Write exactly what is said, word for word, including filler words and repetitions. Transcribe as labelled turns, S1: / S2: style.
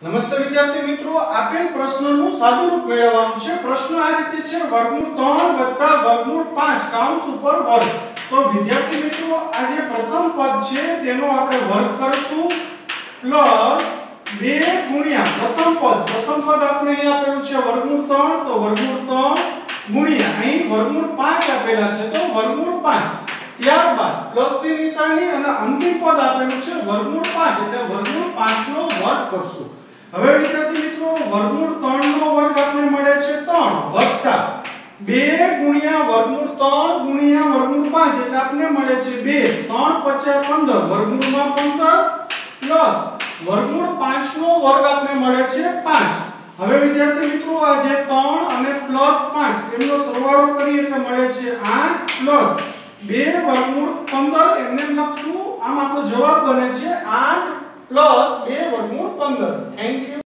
S1: નમસ્તે વિદ્યાર્થી મિત્રો, આપેલ પ્રશ્નનું સાદું રૂપ મેળવવાનું છે। પ્રશ્ન આ રીતે છે, વર્ગમૂળ ત્રણ વત્તા વર્ગમૂળ પાંચ કૌંસ ઉપર વર્ગ। તો વિદ્યાર્થી મિત્રો, આ જે પ્રથમ પદ છે તેનો આપણે વર્ગ કરશું પ્લસ બે ગુણ્યા પ્રથમ પદ પ્રથમ પદ આપણે અહીં આપેલું છે વર્ગમૂળ ત્રણ, તો વર્ગમૂળ ત્રણ ગુણ્યા અહીં વર્ગમૂળ પાંચ આપેલા છે તો વર્ગમૂળ પાંચ। ત્યારબાદ પ્લસ ની નિશાની અને અંતિમ પદ આપેલું છે વર્ગમૂળ પાંચ, એટલે વર્ગમૂળ પાંચ નો વર્ગ કરશું। હવે વિદ્યાર્થી મિત્રો, વર્ગમૂળ ત્રણ નો વર્ગ આપણે મળે છે ત્રણ વત્તા બે ગુણ્યા વર્ગમૂળ ત્રણ ગુણ્યા વર્ગમૂળ પાંચ, એટલે આપણે મળે છે બે, ત્રણ પચાસ પંદર, વર્ગમૂળમાં પંદર પ્લસ વર્ગમૂળ પાંચ નો વર્ગ આપણે મળે છે પાંચ। હવે વિદ્યાર્થી મિત્રો, આ જે ત્રણ અને પ્લસ પાંચ એનો સરવાળો કરીએ એટલે મળે છે આઠ પ્લસ બે વર્ગમૂળ પંદર, એમને લખશું, આમ આપણો જવાબ બને છે આઠ પ્લસ બે વર્ગમૂળ પંદર। Thank you.